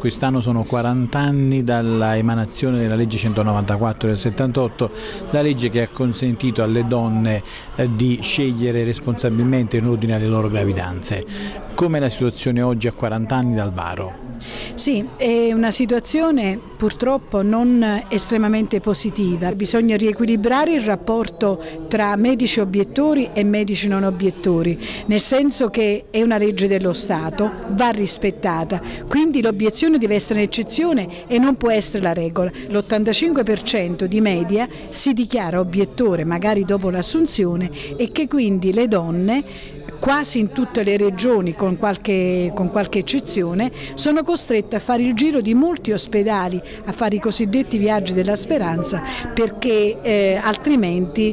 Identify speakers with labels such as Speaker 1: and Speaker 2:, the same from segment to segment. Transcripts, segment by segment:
Speaker 1: quest'anno sono 40 anni dalla emanazione della legge 194 del 78, la legge che ha consentito alle donne di scegliere responsabilmente in ordine alle loro gravidanze. Com'è la situazione oggi a 40 anni dal varo?
Speaker 2: Sì, è una situazione purtroppo non estremamente positiva. Bisogna riequilibrare il rapporto tra medici obiettori e medici non obiettori, nel senso che è una legge dello Stato, va rispettata, quindi l'obiezione deve essere un'eccezione e non può essere la regola. L'85% di media si dichiara obiettore magari dopo l'assunzione e che quindi le donne quasi in tutte le regioni, con qualche eccezione, sono costrette a fare il giro di molti ospedali, a fare i cosiddetti viaggi della speranza, perché altrimenti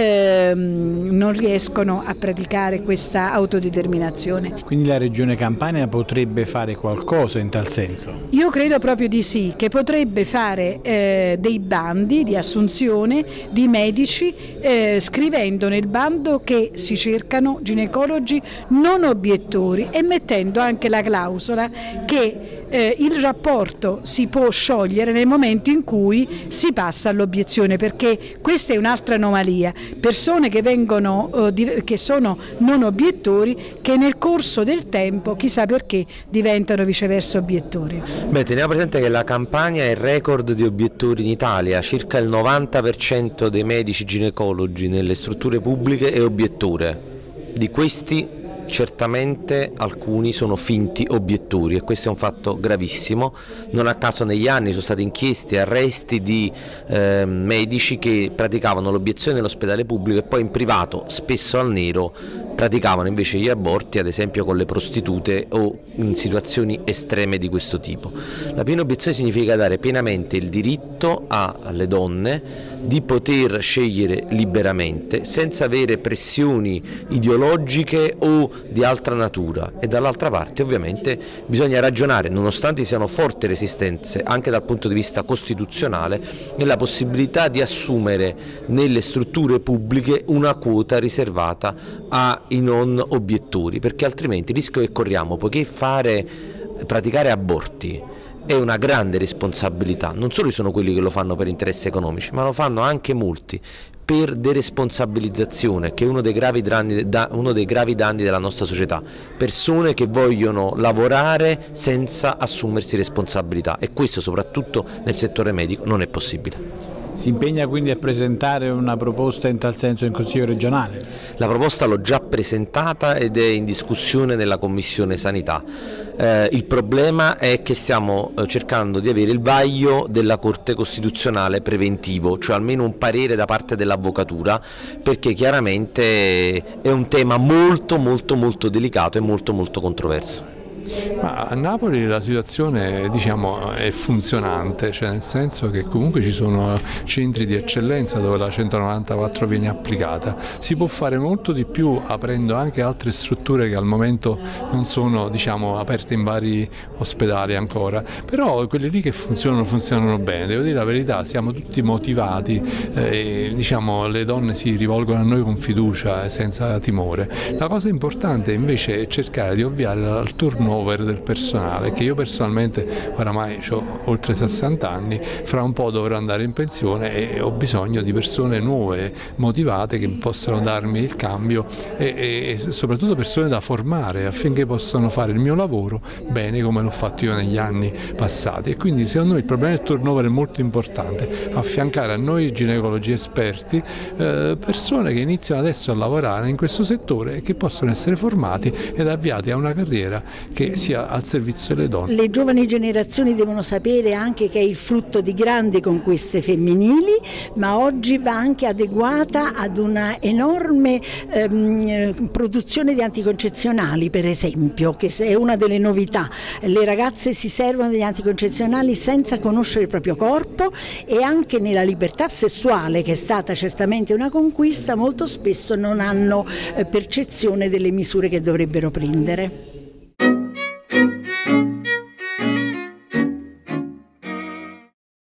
Speaker 2: non riescono a praticare questa autodeterminazione.
Speaker 1: Quindi la Regione Campania potrebbe fare qualcosa in tal senso?
Speaker 2: Io credo proprio di sì, che potrebbe fare dei bandi di assunzione di medici, scrivendo nel bando che si cercano ginecologi non obiettori e mettendo anche la clausola che il rapporto si può sciogliere nel momento in cui si passa all'obiezione, perché questa è un'altra anomalia, persone che sono non obiettori che nel corso del tempo, chissà perché, diventano viceversa obiettori.
Speaker 3: Beh, teniamo presente che la Campania è il record di obiettori in Italia, circa il 90% dei medici ginecologi nelle strutture pubbliche è obiettore. Di questi certamente alcuni sono finti obiettori e questo è un fatto gravissimo. Non a caso negli anni sono stati inchiesti e arresti di medici che praticavano l'obiezione nell'ospedale pubblico e poi in privato, spesso al nero, praticavano invece gli aborti, ad esempio con le prostitute o in situazioni estreme di questo tipo. La piena obiezione significa dare pienamente il diritto alle donne di poter scegliere liberamente senza avere pressioni ideologiche o di altra natura, e dall'altra parte ovviamente bisogna ragionare, nonostante siano forti resistenze anche dal punto di vista costituzionale, nella possibilità di assumere nelle strutture pubbliche una quota riservata ai non obiettori, perché altrimenti il rischio che corriamo, poiché praticare aborti è una grande responsabilità, non solo sono quelli che lo fanno per interessi economici, ma lo fanno anche molti per deresponsabilizzazione, che è uno dei gravi danni della nostra società, persone che vogliono lavorare senza assumersi responsabilità, e questo soprattutto nel settore medico non è possibile.
Speaker 1: Si impegna quindi a presentare una proposta in tal senso in Consiglio regionale?
Speaker 3: La proposta l'ho già presentata ed è in discussione nella Commissione Sanità. Il problema è che stiamo cercando di avere il vaglio della Corte Costituzionale preventivo, cioè almeno un parere da parte dell'Avvocatura, perché chiaramente è un tema molto delicato e molto controverso.
Speaker 4: Ma a Napoli la situazione, diciamo, è funzionante, cioè nel senso che comunque ci sono centri di eccellenza dove la 194 viene applicata. Si può fare molto di più aprendo anche altre strutture che al momento non sono, diciamo, aperte in vari ospedali ancora, però quelle lì che funzionano bene. Devo dire la verità, siamo tutti motivati, diciamo, le donne si rivolgono a noi con fiducia e senza timore. La cosa importante invece è cercare di ovviare al turnover del personale, che io personalmente oramai ho oltre 60 anni, fra un po' dovrò andare in pensione e ho bisogno di persone nuove, motivate, che possano darmi il cambio e soprattutto persone da formare affinché possano fare il mio lavoro bene come l'ho fatto io negli anni passati. E quindi secondo me il problema del turnover è molto importante, affiancare a noi ginecologi esperti persone che iniziano adesso a lavorare in questo settore e che possono essere formati ed avviati a una carriera che sia al servizio delle donne.
Speaker 5: Le giovani generazioni devono sapere anche che è il frutto di grandi conquiste femminili, ma oggi va anche adeguata ad una enorme produzione di anticoncezionali, per esempio, che è una delle novità. Le ragazze si servono degli anticoncezionali senza conoscere il proprio corpo, e anche nella libertà sessuale, che è stata certamente una conquista, molto spesso non hanno percezione delle misure che dovrebbero prendere.